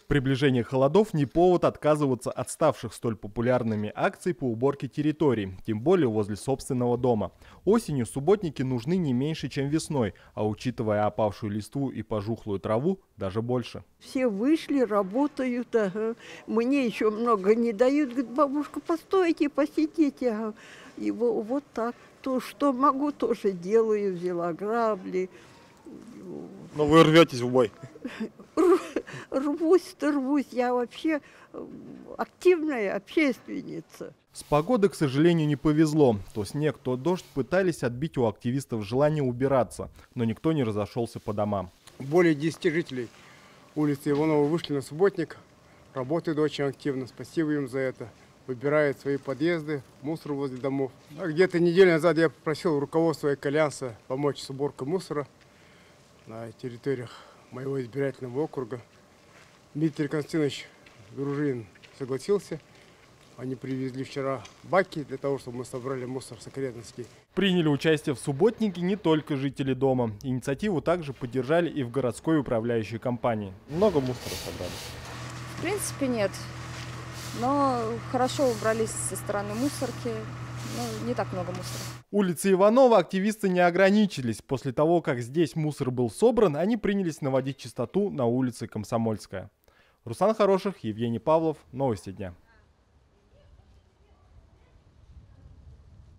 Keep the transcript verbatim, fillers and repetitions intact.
Приближение холодов не повод отказываться от ставших столь популярными акций по уборке территорий, тем более возле собственного дома. Осенью субботники нужны не меньше, чем весной, а учитывая опавшую листву и пожухлую траву, даже больше. Все вышли, работают, ага. Мне еще много не дают. Говорит, бабушка, постойте, посидите. Ага. И вот, вот так. То, что могу, тоже делаю. Взяла грабли. Но вы рветесь в бой. Рвусь-то рвусь. Я вообще активная общественница. С погодой, к сожалению, не повезло. То снег, то дождь пытались отбить у активистов желание убираться, но никто не разошелся по домам. Более десяти жителей улицы Иванова вышли на субботник, работают очень активно, спасибо им за это. Выбирают свои подъезды, мусор возле домов. А где-то неделю назад я попросил руководство Экоальянса помочь с уборкой мусора на территориях моего избирательного округа. Дмитрий Константинович Дружинин согласился. Они привезли вчера баки для того, чтобы мы собрали мусор с Окрестностей. Приняли участие в субботнике не только жители дома. Инициативу также поддержали и в городской управляющей компании. Много мусора собрали? В принципе, нет. Но хорошо убрались со стороны мусорки. Ну, не так много мусора. Улицы Иванова активисты не ограничились. После того, как здесь мусор был собран, они принялись наводить чистоту на улице Комсомольская. Руслан Хороших, Евгений Павлов. Новости дня.